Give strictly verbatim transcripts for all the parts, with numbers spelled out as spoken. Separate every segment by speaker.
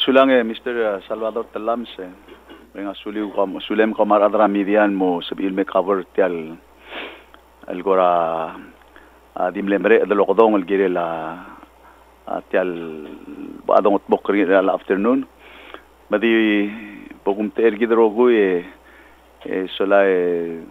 Speaker 1: sulang eh, mister Salvador Talams eh. Nga suliw ko, sulem ko maradra midian mo sabil me cover tial algora uh, dimlemre de lokodong algire la uh, tial badong utbok rin la afternoon. Madi pogum ter gidrogo eh eh sola eh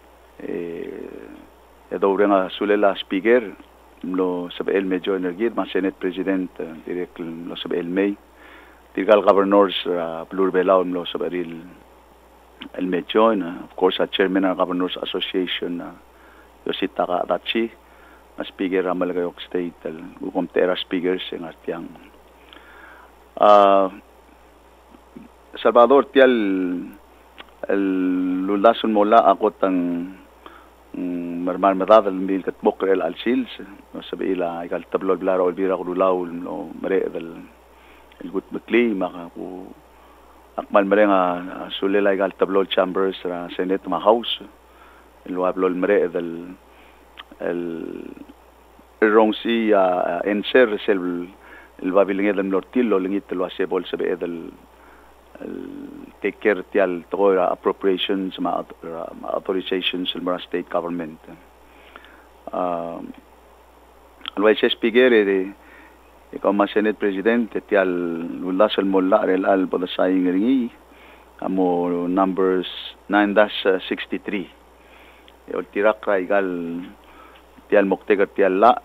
Speaker 1: eh edo nga sulela speaker lo sabil medyo energit ma senate president uh, direct lo sabil may Tigal governors uh, Blur Belao lo sabaril el medyo uh, of course a chairman ng Governors Association uh, Yosita Kadachi na speaker ng Malagayok State uh, ukom tera speakers ng artiyang uh, Salvador tial el lulason mola ako tang um, marmarmadad al mil katbok el alsils no sabila igal tablo blara olbira ko lulaw no mare del el gut bekli maka ku akmal mere nga sulela igal tablo chambers ra senate ma house el wablo mere del el rongsi uh, enser sel el babilinge del nortillo lingit lo ase bol sabe del el take care tial to appropriations ma, ma authorizations el mara state government uh, el vice speaker de ikaw mas senate president tial lulas el molla el al podasay ngi amo numbers nine dash sixty-three el tirak raigal tial moktegar tial la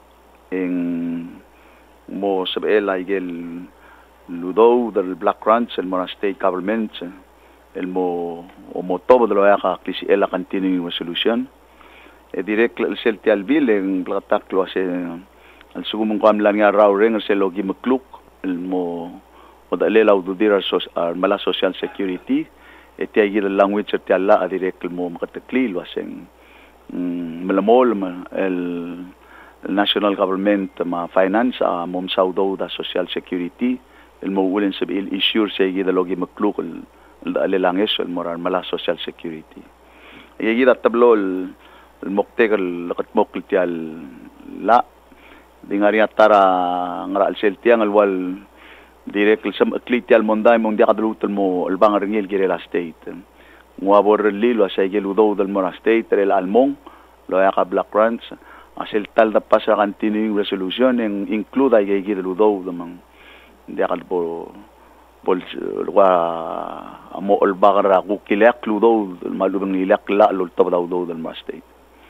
Speaker 1: en mo sabela igel ludo del black ranch el mona state government el mo o mo todo de lo ya klisi el continuing resolution e direct el sel tial bill en platak lo ase al sugumong kamlan nga raw ring sa logi makluk el mo o dalelaw do dira sos ar mala social security et ay gila language at yalla direct mo makatakli waseng mm, malamol el, el national government ma finance uh, mom saudo da social security el mo ulen sa bil issue sa gila logi makluk el, el dalelanges el morar mala social security ay gila tablo el, el moktegal lakat mokl tial la dingari atara ngara al seltiang alwal direct sam klitial monday mong dia kadlutul mo albang ringil girela state ngwabor lilo sa geludo del mora state el almong lo ya ka black ranch asel tal da pasa continuing resolution en include ay geludo damang dia kadbo bol wa amo albang ra ku kilak ludo malubang ilak la lo tab daw do del mora state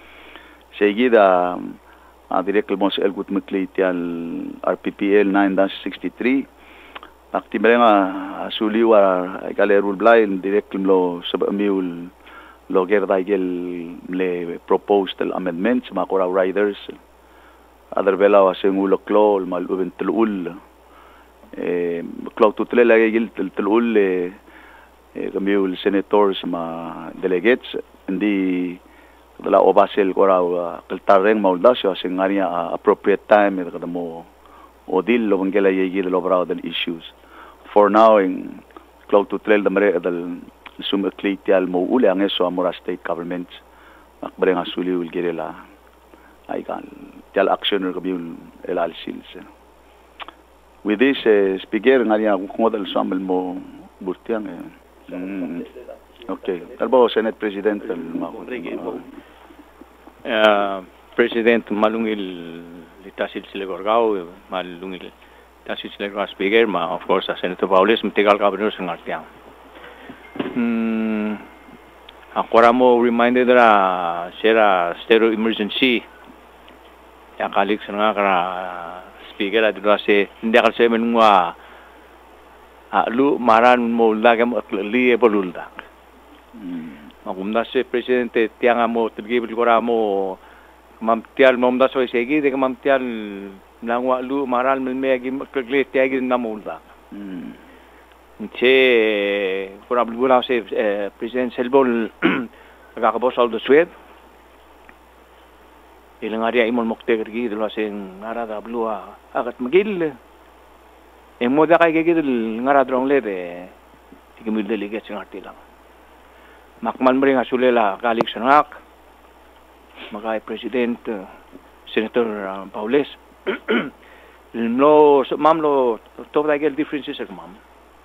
Speaker 1: seguida Uh, direct mo sa elgut mclate al R P P L nine dash sixty-three aktimere nga uh, suliwa ay kalerul blay direct lo sa miul loger daigel le proposed el amendments makora riders other vela wa sengulo klo mal uben tulul eh klo tutle lagi gil tulul eh kamiul senators ma delegates hindi dala obasel ko raw kaltareng maudasyo singaria uh, appropriate time ito kada mo odil lo bangela yegi lo braw del issues for now in cloud to trail the mare del sum clitial mo uli ang eso amora state government akbare nga suli ul girela ay kan tal action ko biul el alsils with this uh, speaker ngaria ko model samel mo burtiang eh. mm. Okay kalbo senate president ma
Speaker 2: Uh, President malungil litasil silegorgao malungil tasil silegorgao speaker ma of course Senator Paules mitigal governor sa ngartiang hmm akora mo reminded ra sera state of emergency ya kalik sa nga kara speaker at dito si hindi ka sa menwa lu maran mo lagam li ebolulda hmm magumda si presidente tianga mo tibigil ko ra mo mamtial momda so segi de mamtial nangwa lu maral men megi kagli tiagi namulda mm che probably se president selbol agakabos al do swed ilang area imol mokte gergi do sen ngara da blua agat magil e moda kay gegil ngara drong lebe tigimil delegate sing artilang makman mo rin nga sulela kalik sanak magay president uh, Senator uh, Paules no ma'am lo to dagel differences ak ma'am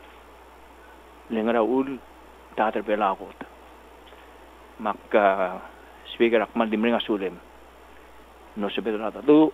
Speaker 2: lengara ul tatar belakot maka speaker akmal dimringa sulem no se pedra tu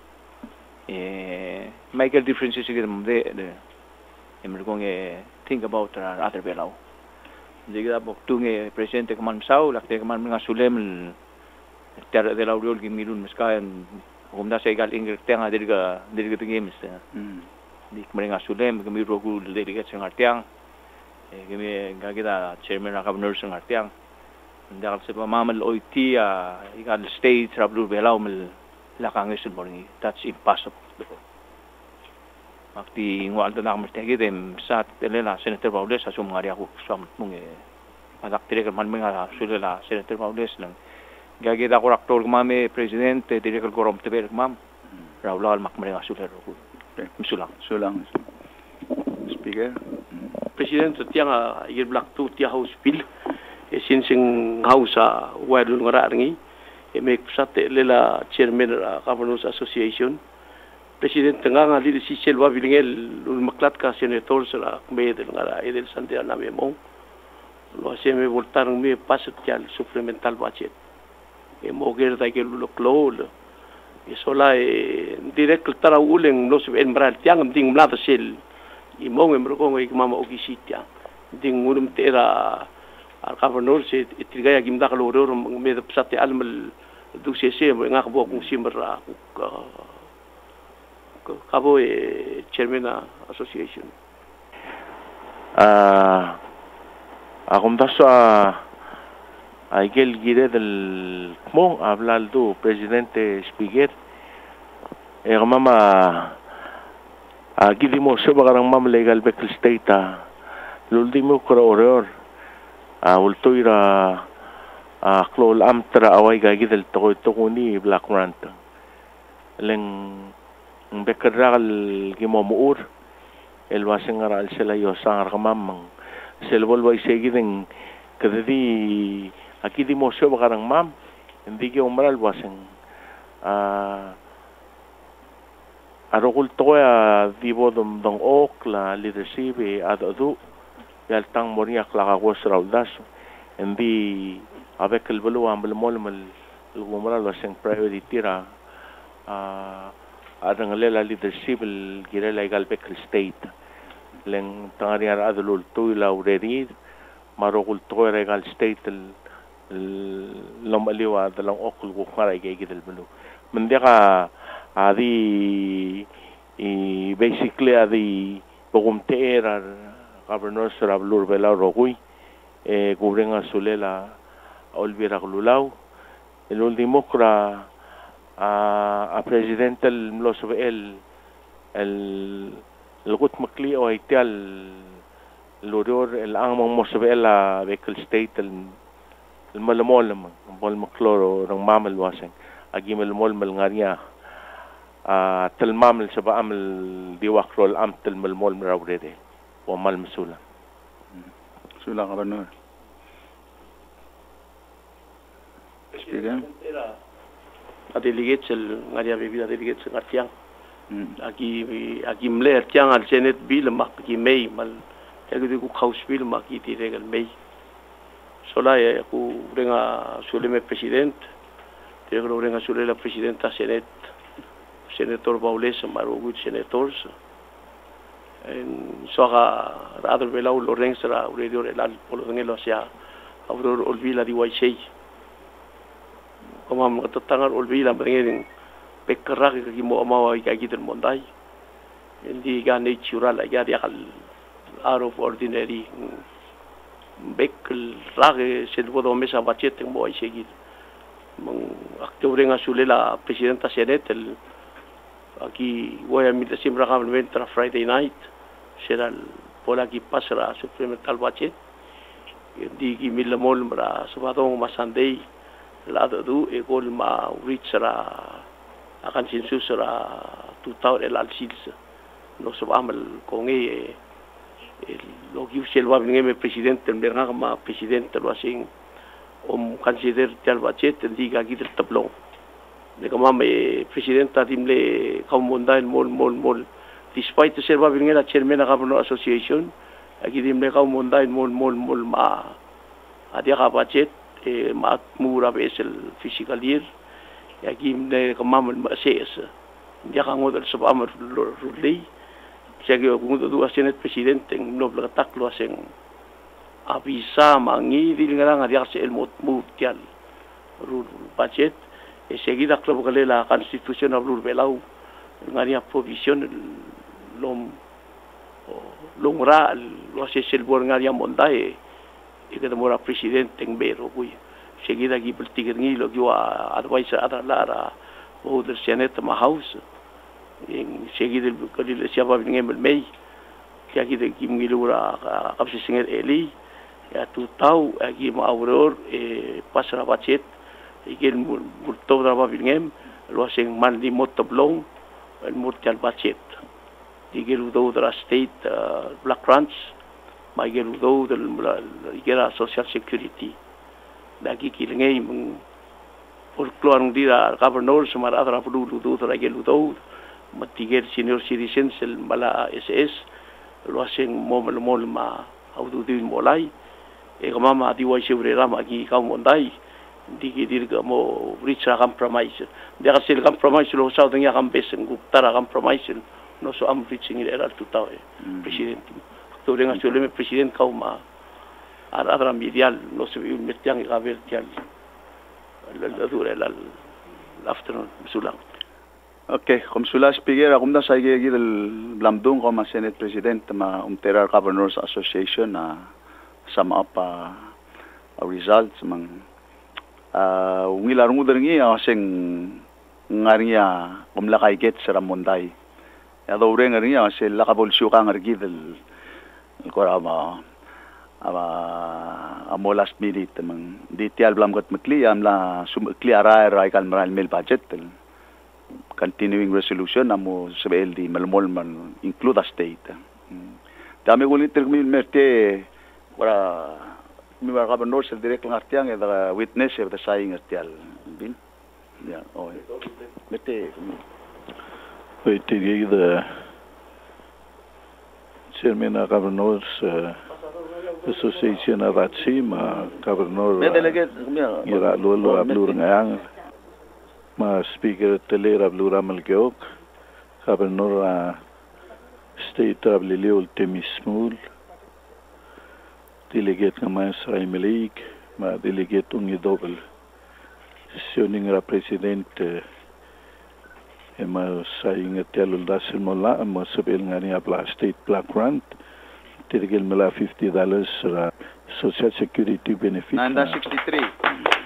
Speaker 2: eh Michael differences again de de emergong eh think about other belau jadi bok tunge presidente kaman sau lakte kaman minga sulem ter de lauriol ki milun meskayan kumda sa igal ingrid tiang dirga dirga tingim sa di kmeringa sulem kami rogu delegate sa ngartiang eh kami gagita chairman ng governor sa ngartiang ndakal sa pamamal oiti igal state trablu belau mel lakangis borngi that's impossible makti ngwaldo na kami tegidem sa telela senator Paules sa sumari ako sam mong padak tire man mga sulela senator Paules lang gagita ko raktor mami presidente direkal korom tebel mam rawlal makmeringa suler ko sulang
Speaker 1: sulang speaker
Speaker 3: presidente tiang igir black tu tia house bill e sinsing house a wadul ngara ngi e mek sate lela chairman governors association president nga nga di si selwa bilingel ul maklat ka senator sa medel ngara edel sandia na memo lo se me voltar mi pasat tial supplemental budget e moger da ke lo klol e sola e direct tara uleng no se en bral tiang ding mlata sel i mong emro ko ngi mama okisitia ding ulum tera al governor se itigaya gimda ka loro me psate almal du se se nga ko kung simra kabo e chairman association
Speaker 4: ah akum daso Aigel gire del mong hablar do presidente Spiger e mama aquí dimos se bagarang mam legal bekel state l'ultimo corredor a ultoira a klol amtra away gagi del to to ni black rant leng bekerral gimo muur el wasengara al sela yo sangar mamang sel volvo y seguiden que di aquí dimos se bagarang mam endike umbral waseng a arogul toya dibo dom dong ok la leadership e adu yal tang moria kla gos raudas endi avec el bulu ambel molmal el gumra lo sen priority ra a adang lela leadership el gira legal bekel state len tangaria adulul tu la ureri marogul toya legal state el lom aliwa dalang okul go khara ge gidel bulu mendeka adi i basically adi pogumtera governor sarablur bela rogui e gubrenga sulela olvira glulau el último cra a a presidente el mlosobe el el el gut makli o itial loror el angmong mosobe la vehicle state el el malamol bol makloro ng mamal waseng agi malamol malngaria a telmamel sa baamel diwakrol am telmalmol mrawrede o mal masula
Speaker 1: sula governor speaker
Speaker 3: a delegate el ngaria bebida delegate sa ngartiang aki aki mle tiang al senate bill mak ki may mal egi ku house bill mak ki regal may sola ya ku renga suleme president te ku renga sulela presidenta senate senator Paules marugut senators en soga radel belau lo rengsra uredio el al polo ngelo sia auror olvila di waisei como am tatangar olvila bringen pekrak ki mo amawa ka gitel mondai endi ga natural ya dia kal out of ordinary bekl rage se bodo mesa bachet mo ay seguir mang aktor nga sulela presidenta senate el aquí voy a mirar siempre realmente a Friday night será por aquí pasará supplemental budget di ki milamol mara sabadong masandei lado du e gol ma reachera akan sinsusera tutau el alsils no sabamal con e lo que usted va a venir el presidente el verga ma presidente lo hacen om consider tal budget diga aquí del tablón de como me presidenta dimle kaum monda mol mol mol despite ser va a venir la chairman of governor association agi dim le kau mondai mol mol mol ma adia ka budget e ma mura besel physical year agi ne kamam ma ses dia ka ngodel so amar rulei segi ngudo du asenet presidente no bla tak lo aseng avisa mangi di ngara ngadia se el mot mutial rul budget e seguida club gale la constitution of rul belau ngaria provision lom longra lo se el bor ngaria mondai e que demora presidente en bero kui seguida gi peltigerni lo yo advisor ada lara o del senate ma house en seguida el le siapa ngem mei que aquí de kim gilura kapsi singer eli ya tu tau agi ma auror e pasra budget e gel multo draba ngem lo sing man di motoblong el multial budget di gel do dra state black ranch ma gel do del gera social security lagi kilengei meng por keluar dira governor semar adra pulu do dra gel do matiger senior citizens el mala S S lo hacen mol mol ma audu din molai e mama di wai seure rama gi kau mondai digi dirga mo richa compromise de gasel compromise lo sa tenia campesen guptara compromise no so am reaching era tutau presidente to renga sole president kau ma ar adra medial no se viu metiang ga vertial la dura la afternoon sulang.
Speaker 1: Okay, kom sulas pigir akum da sa igi del blamdung ko ma Senate President ma Umterar Governors Association na sum up uh, results mang uh, ungilar ngudengi aseng ngaria kumla kay get sa Ramondai. Ya do ure ngaria se lakabol syuka ngargi del korama ama amo last minute mang detail blam got makli amla sum clear ra ikal maral mil budget del continuing resolution amo sebel di malmol man include a state dami gulit termi merte para mi war governor sel direct ngartiang e da witness of the saying artial bin ya oh mete
Speaker 5: oi tigi the chairman of governors uh, association of Atsima governor
Speaker 1: me delegate
Speaker 5: ira lolo ablur ngayang ma speaker telera blura malgeok governor uh, state of Liliol Temismul delegate kama Israel Malik ma delegate ungi double sioning ra president uh, ema saying telul dasil mola ma sebel ngani apla state black grant tirgel mela fifty dollars uh, social security benefit
Speaker 1: nine sixty-three